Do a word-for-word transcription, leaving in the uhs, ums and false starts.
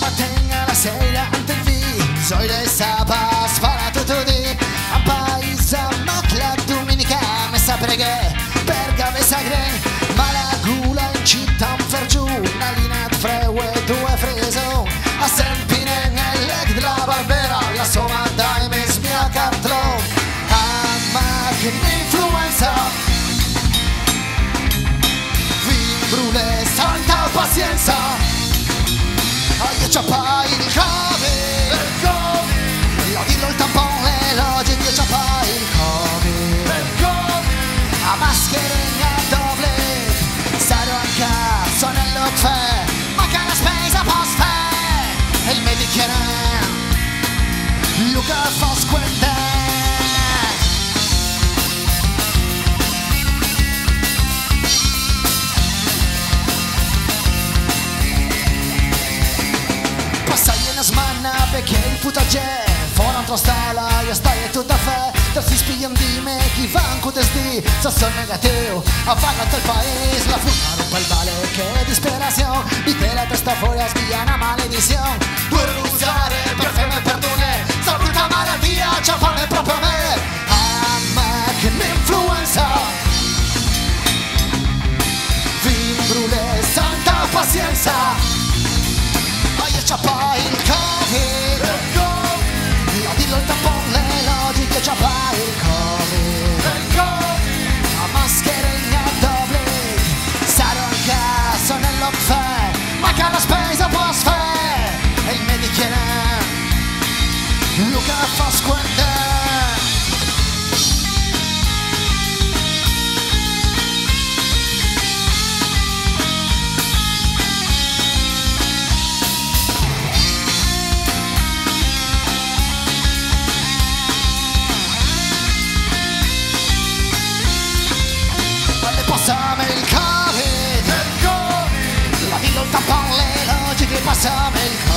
matin a la sera antes vi soy de sabas para tutto di a país a la domenica me sapreghe per cabeza gren ma la gula in città un fergiù una linea di freue due freso a sempine nel della barbera la somma dai mes mia cartro a ma che influenza vi brule santa pazienza io ciappai il Covid, il Covid, io dillo il tampone, l'oggi io ciappai il Covid, il Covid, a mascherina doble, sarò a cazzo nello caffè, manca la spesa post fe, il Medicare, Luca Fosquente. Smanna perché il putaggè fuori un trostala io stai e tutta fe da si spigliano di me chi va anche desdi se sono negativo a farla del paese la fuma rompa il vale che disperazione di te la testa fuori a sbiglia una maledizione due usare per femme e perdone sta brutta malattia ci fanno proprio me a me che l'influenza vi brule santa pazienza c'ha poi il Covid, il Covid, io dillo il tampone, logiche c'ha poi il Covid, il Covid, a mascherina doble, sarò a casa nello caffè, manca la spesa post fe, e il Medicare, Luca Fosquente. Passame il Covid, il Covid, la dillo il tampone, le logiche, passame il Covid.